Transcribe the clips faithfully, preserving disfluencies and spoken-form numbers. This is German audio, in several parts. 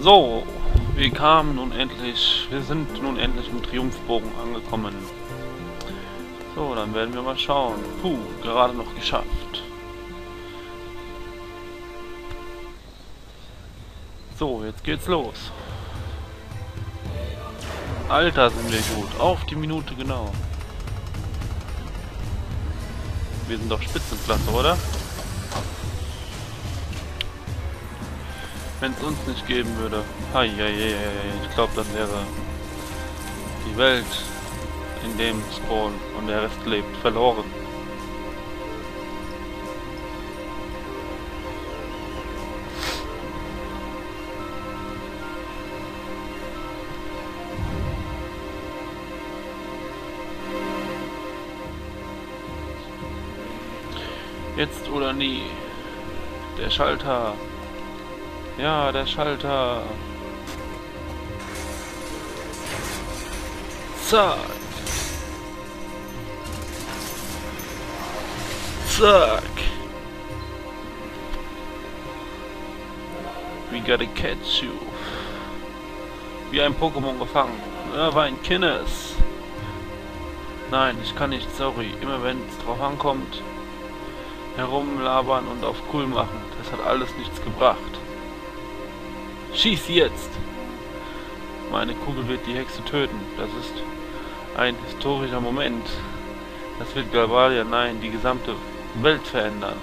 So, wir kamen nun endlich, wir sind nun endlich im Triumphbogen angekommen. So, dann werden wir mal schauen. Puh, gerade noch geschafft. So, jetzt geht's los. Alter, sind wir gut. Auf die Minute genau. Wir sind doch Spitzenklasse, oder? Wenn es uns nicht geben würde. Heieiei, ich glaube, dann wäre die Welt, in dem Spawn und der Rest lebt, verloren. Jetzt oder nie. Der Schalter. Ja, der Schalter. Zack. Zack. We gotta catch you. Wie ein Pokémon gefangen. Er war ein Kinnes. Nein, ich kann nicht, sorry. Immer wenn es drauf ankommt, herumlabern und auf cool machen. Das hat alles nichts gebracht. Schieß jetzt! Meine Kugel wird die Hexe töten. Das ist ein historischer Moment. Das wird Galvadia, nein, die gesamte Welt verändern.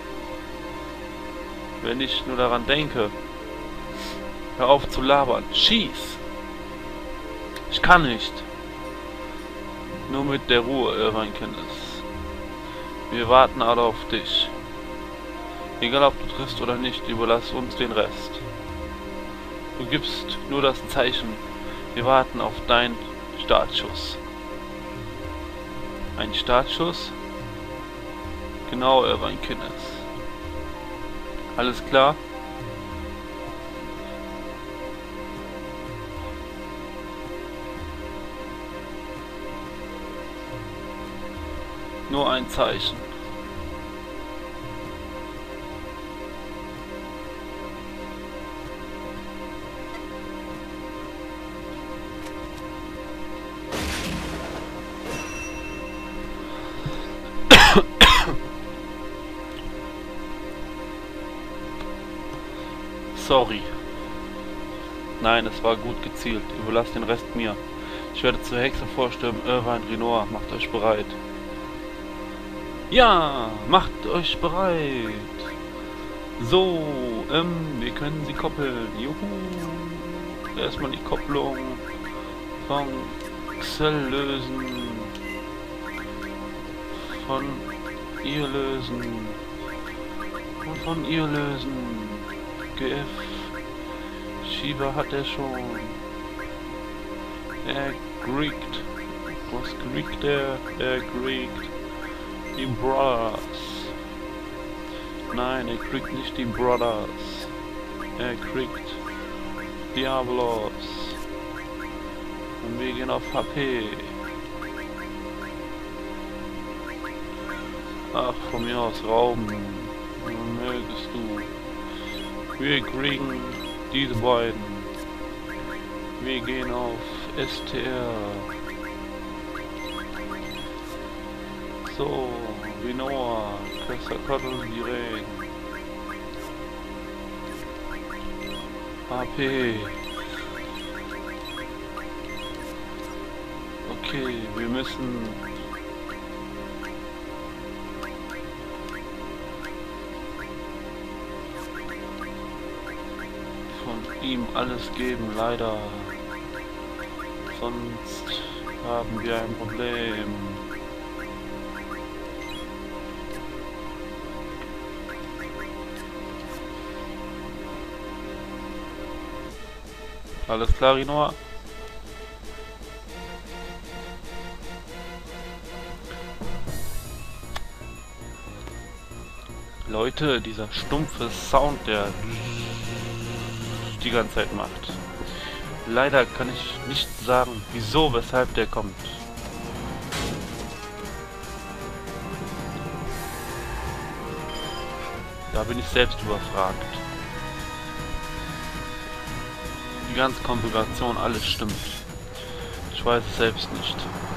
Wenn ich nur daran denke. Hör auf zu labern. Schieß! Ich kann nicht. Nur mit der Ruhe, Irvine Kindes. Wir warten alle auf dich. Egal ob du triffst oder nicht, überlass uns den Rest. Du gibst nur das Zeichen. Wir warten auf deinen Startschuss. Ein Startschuss? Genau, Irvine Kindes. Alles klar? Nur ein Zeichen. Sorry. Nein, es war gut gezielt. Überlasst den Rest mir. Ich werde zur Hexe vorstürmen. Irvine, Rinoa, macht euch bereit. Ja, macht euch bereit. So, ähm, wir können sie koppeln. Juhu. Erstmal die Kopplung von Xel lösen. Von ihr lösen. Und von ihr lösen. G F. Shiva hat er schon. Er kriegt. Was kriegt er? Er kriegt die Brothers. Nein, er kriegt nicht die Brothers. Er kriegt Diablos. Und wir gehen auf H P. Ach, von mir aus rauben. Mögest du. Wir kriegen diese beiden. Wir gehen auf S T R. So, Rinoa, Quetzalcoatl, Diren. H P. Okay, wir müssen von ihm alles geben, leider. Sonst haben wir ein Problem. Alles klar, Rinoa? Leute, dieser stumpfe Sound, der die ganze Zeit macht. Leider kann ich nicht sagen, wieso, weshalb der kommt. Da bin ich selbst überfragt. die ganze Konfiguration, alles stimmt. Ich weiß es selbst nicht.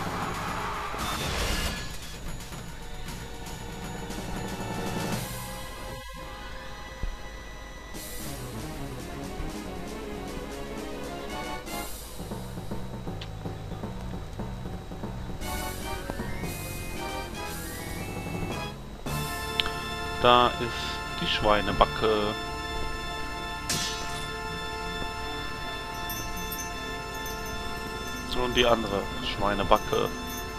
Da ist die Schweinebacke. So, und die andere Schweinebacke.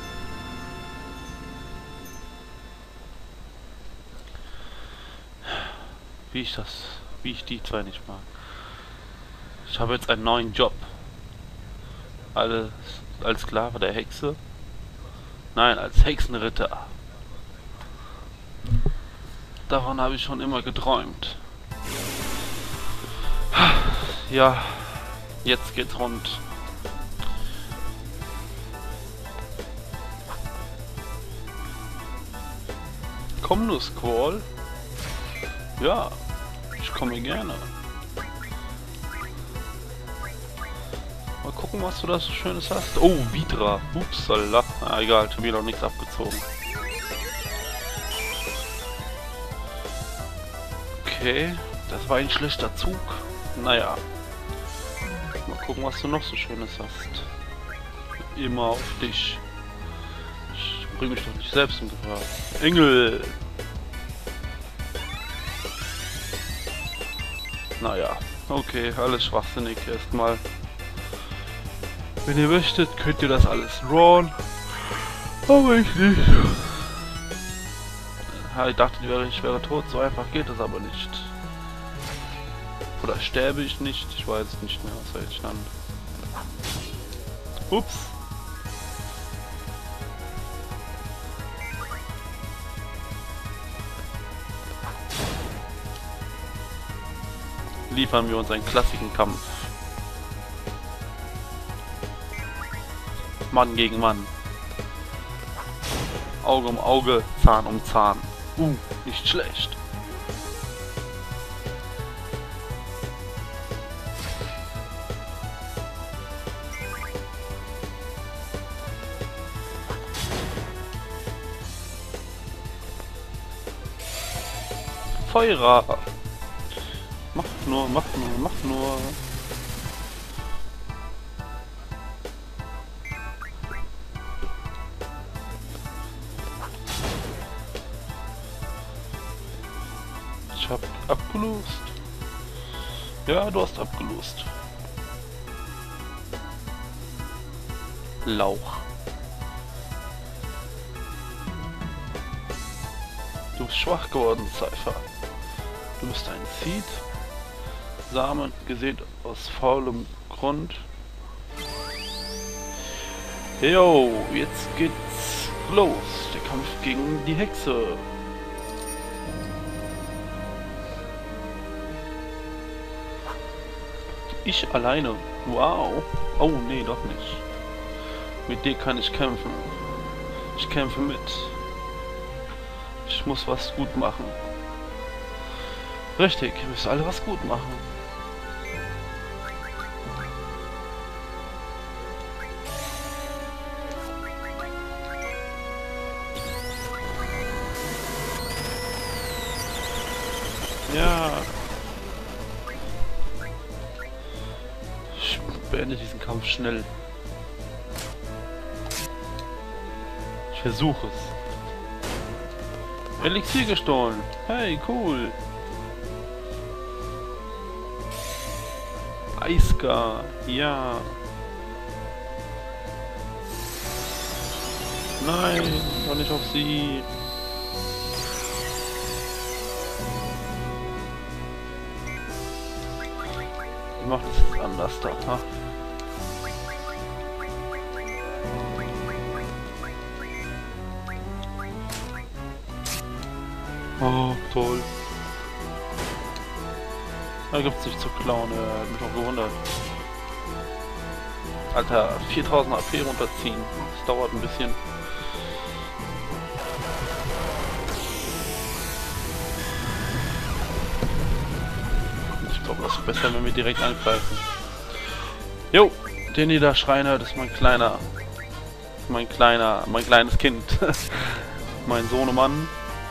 Wie ich das, wie ich die zwei nicht mag. Ich habe jetzt einen neuen Job. Alles als Sklave der Hexe. Nein, als Hexenritter. Davon habe ich schon immer geträumt. Ja, jetzt geht's rund. Komm nur, Squall. Ja, ich komme gerne. Mal gucken, was du da so Schönes hast. Oh, Vidra. Upsala. Na egal, ich habe mir noch nichts abgezogen. Okay, das war ein schlechter Zug. Naja. Mal gucken, was du noch so Schönes hast. Immer auf dich. Ich bring mich doch nicht selbst in Gefahr. Engel! Naja, okay, alles schwachsinnig erstmal. Wenn ihr möchtet, könnt ihr das alles rawen. Aber ich nicht. Ich dachte, ich wäre tot, so einfach geht es aber nicht. Oder sterbe ich nicht? Ich weiß es nicht mehr, was soll ich dann. Ups. Liefern wir uns einen klassischen Kampf. Mann gegen Mann. Auge um Auge, Zahn um Zahn. Uh, nicht schlecht. Feuerer. Mach nur, mach nur, mach nur. Ich hab abgelost. Ja, du hast abgelost. Lauch. Du bist schwach geworden, Cypher. Du bist ein Seed. Samen gesät aus faulem Grund. Jo, jetzt geht's los. Der Kampf gegen die Hexe. Ich alleine. Wow. Oh, nee, doch nicht. Mit dir kann ich kämpfen. Ich kämpfe mit. Ich muss was gut machen. Richtig, ihr müsst alle was gut machen. Ja. Ich beende diesen Kampf schnell. Ich versuche es. Elixier gestohlen. Hey, cool. Eiska. Ja. Nein, doch nicht auf sie. Ich mach das jetzt anders da, ha? Oh, toll. Da gibt's nicht zu klauen, er hat mich auch gewundert. Alter, viertausend A P runterziehen. Das dauert ein bisschen. Ich glaube, das ist besser, wenn wir direkt angreifen. Jo, den Niederschreiner, das ist mein kleiner, mein kleiner, mein kleines Kind, mein Sohnemann.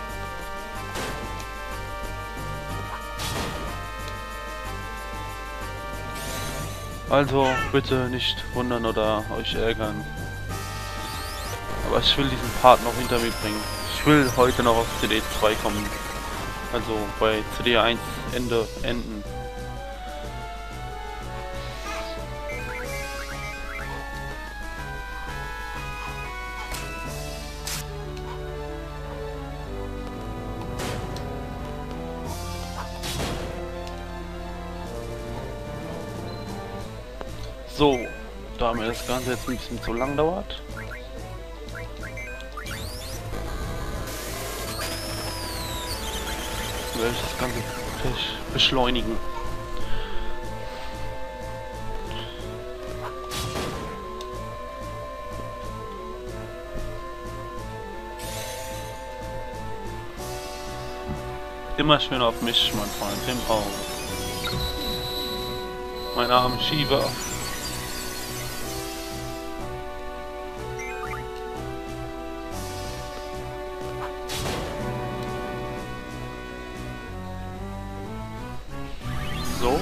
Also bitte nicht wundern oder euch ärgern. Aber ich will diesen Part noch hinter mir bringen. Ich will heute noch auf C D zwei kommen. Also bei C D eins Ende enden. So, da mir das Ganze jetzt ein bisschen zu lang dauert, werde ich das Ganze beschleunigen. Immer schön auf mich, mein Freund, im Auge. Mein armer Shiva. So.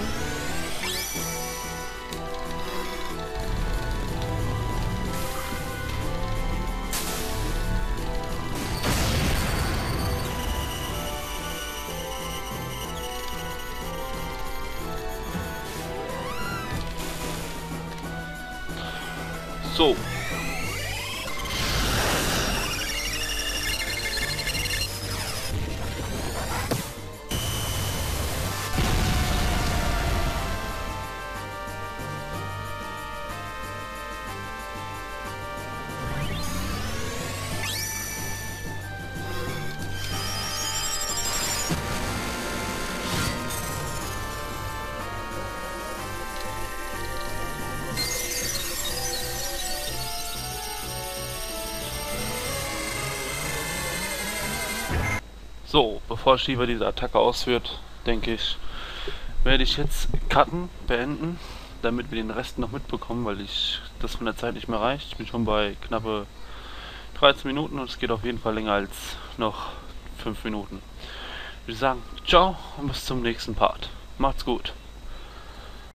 So. So, bevor Shiva diese Attacke ausführt, denke ich, werde ich jetzt cutten, beenden, damit wir den Rest noch mitbekommen, weil ich das von der Zeit nicht mehr reicht. Ich bin schon bei knappe dreizehn Minuten und es geht auf jeden Fall länger als noch fünf Minuten. Ich würde sagen, ciao und bis zum nächsten Part. Macht's gut.